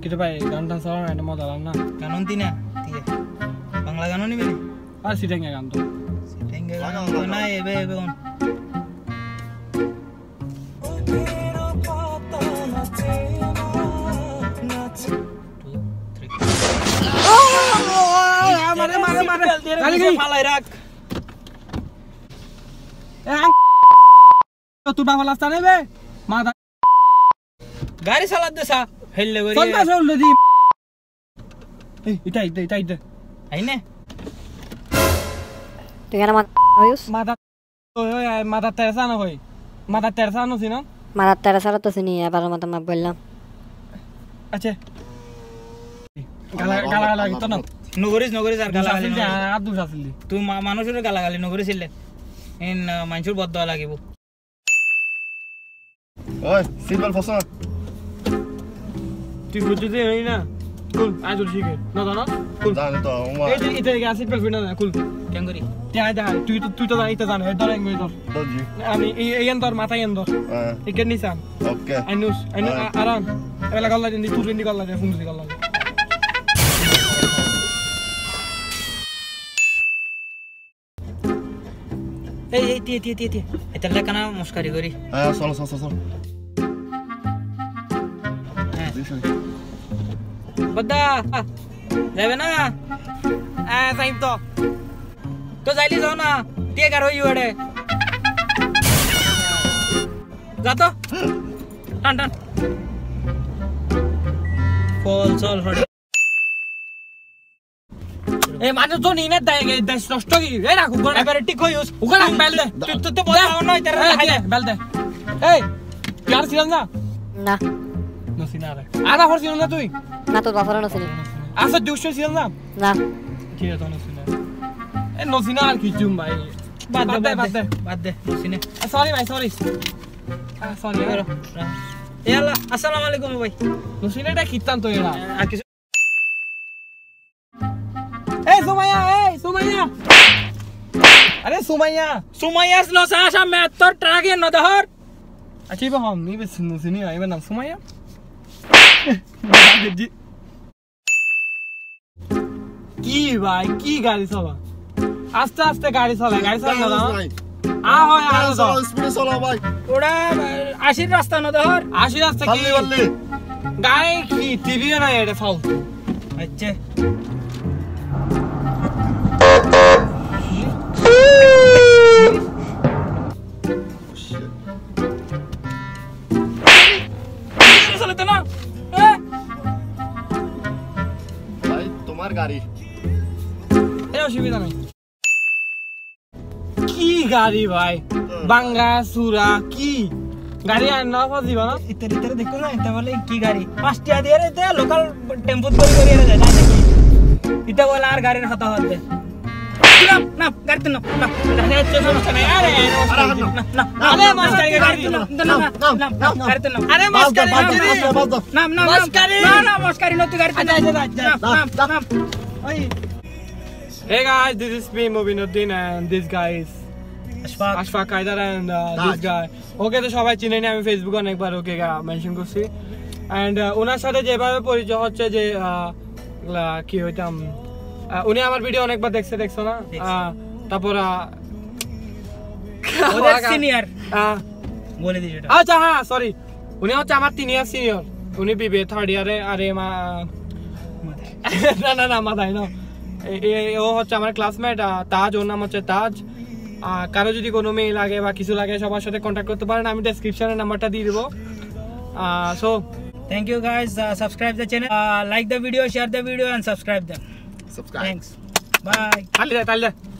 কিরে ভাই গান টান চালানো একটা মজা লাগে না গান অন্তি না ঠিক আছে বাংলা গানও নিবি আর সিটাঙ্গা গান তো সিটাঙ্গা গান না এবে অন ফালাই রাখ তুই বাবা লাস্তা নেবে মাথা গাড়ি চালাত দে সা হেললে গরি চল পাশে উল্লে দি এটা আইনে তুই কেন হইস মাথা তেরসানো হই মাথা তেরসানো ছিল মারার তেরা সারা তো চিনি এবার মত আমি বললাম আচ্ছা গালাগালি তো না নগরিস আর গালাগালি আব্দুল রাসিলি তুই মানুষের গালাগালি নগরিছিলে ইন মানুষের বদদোয়া লাগিব ওই সিম্পল ফসা তুই বুঝছিস এই না কুল আজ শিখে না না কুল জানি তো এই যে এটা গ্যাস সিট ফিনা না কুল কেন করি দে তুই তো জানিস জানো এটা রেঙ্গই ধর দজি আমি এই এন ধর মাথায় এন ধর একে নিসাম ওকে আইনু আরাম এলা গল্লা দিন তুই দিন গল্লা দে ফোন দি গল্লা এই এটা লেখানা মস্কারি করি হ্যাঁ চল বদ্দা যাবে না যাইম তো যাইলি যাও না টিয়ে কার হই ওড়ে যা তো টান ফল চল হড়ে এই মানুষ তো নিনে দেশ নষ্ট কি এই রাখো এবারে ঠিক হইস ওখানে বেল দে তুই বলা নয় তার বেল দে এই यार ছিলাম না না নসিনা রে আদা হর ছিলাম না তুই না তো বাফারা না চিনি আসা দুশো ছিলাম না না কি রে তো নসিনা এ নসিনা আর কি জুম ভাই বাদ দে নসিনে সরি ভাই সরি সরি ইয়াল্লা আসসালামু আলাইকুম ভাই নসিনাটা কিতাম তো এরা আর কিছু এই সুমাইয়া আরে সুমাইয়াস নো সাসা মে তোর ট্রাকে ন দহর আচ্ছা বা হম নি বেশ নসিনি আইবা নাম সুমাইয়া কি ভাই কি গাড়ি চালা আস্তে গাড়ি চালা না আ হয় আর তো স্পিডে চলা ভাই ওড়া 80 রাস্তা ন দহর 80 রাস্তা কি গাড়ি কি টিভি না এটা ফালতু আচ্ছা ভাই তোমার গাড়ি এই অসুবিধা নাই কি গাড়ি ভাই বাঙ্গা সুরা কি গাড়ি আর না ফাজিবা না ইতরে দেখো না এটা বলে কি গাড়ি 5 টা দিয়ে রে লোকাল টেম্পো করে যায় না দেখি এটা বলে আর গাড়ির হাতা হাতে না গাড়ি তো না আরে সমস্যা নাই আরে মাস্কারি গাড়ি না গাড়ি তো না আরে মাস্কারি না মাস্কারি না তুই গাড়ি না ওই Hey guys, this is me Mobin Uddin and this guy is Ashfak and this guy. Okay, তো সবাই চিনেন আমি ফেসবুকে অনেকবার ওকে মেনশন করছি and ওনার সাথে যেভাবে পরিচয় হচ্ছে যে কি হইতাম উনি আমার ভিডিও অনেকবার দেখছো না তারপর ওদের সিনিয়র বলে দিই এটা আচ্ছা হ্যাঁ সরি উনি হচ্ছে আমার 3 ইয়ার সিনিয়র উনি বিবিএ 3rd ইয়ারে আরে না মাথায় না ও হচ্ছে আমার ক্লাসমেট তাজ ওর নাম হচ্ছে তাজ কারো যদি কোনো মেয়ে লাগে বা কিছু লাগে সবার সাথে কন্ট্যাক্ট করতে পারেন আমি ডেসক্রিপশনে নাম্বারটা দিয়ে দেবো so thank you guys subscribe the channel like the video share the video and subscribe them subscribe thanks bye তাহলে